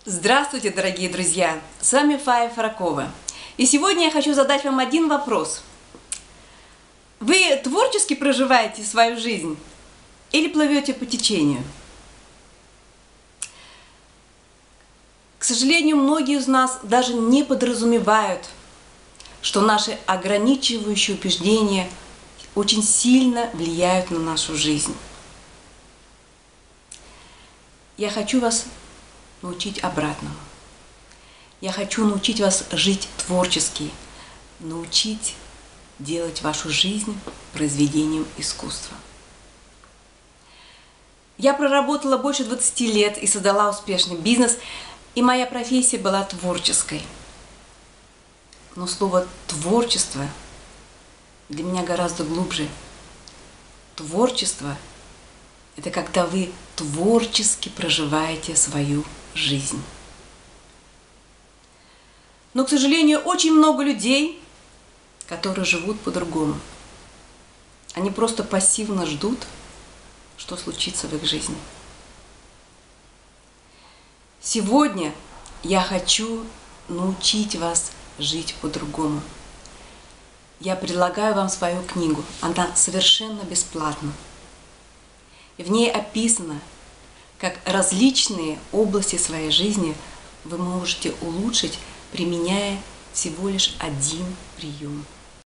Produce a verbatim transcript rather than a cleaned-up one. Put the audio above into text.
Здравствуйте, дорогие друзья! С вами Фая Фаракова. И сегодня я хочу задать вам один вопрос. Вы творчески проживаете свою жизнь или плывете по течению? К сожалению, многие из нас даже не подразумевают, что наши ограничивающие убеждения очень сильно влияют на нашу жизнь. Я хочу вас научить обратному. Я хочу научить вас жить творчески, научить делать вашу жизнь произведением искусства. Я проработала больше двадцати лет и создала успешный бизнес, и моя профессия была творческой. Но слово «творчество» для меня гораздо глубже. Творчество – это когда вы творчески проживаете свою жизнь. Но, к сожалению, очень много людей, которые живут по-другому. Они просто пассивно ждут, что случится в их жизни. Сегодня я хочу научить вас жить по-другому. Я предлагаю вам свою книгу. Она совершенно бесплатна. В ней описано, как различные области своей жизни вы можете улучшить, применяя всего лишь один прием.